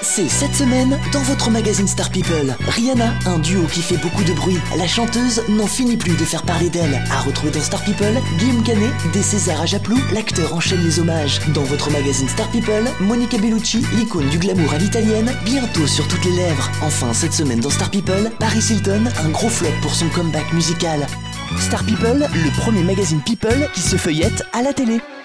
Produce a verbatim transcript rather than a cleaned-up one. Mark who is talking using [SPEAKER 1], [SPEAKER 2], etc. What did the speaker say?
[SPEAKER 1] C'est cette semaine dans votre magazine Star People. Rihanna, un duo qui fait beaucoup de bruit. La chanteuse n'en finit plus de faire parler d'elle. À retrouver dans Star People, Guillaume Canet, des Césars à Japlou, l'acteur enchaîne les hommages. Dans votre magazine Star People, Monica Bellucci, l'icône du glamour à l'italienne, bientôt sur toutes les lèvres. Enfin, cette semaine dans Star People, Paris Hilton, un gros flop pour son comeback musical. Star People, le premier magazine People qui se feuillette à la télé.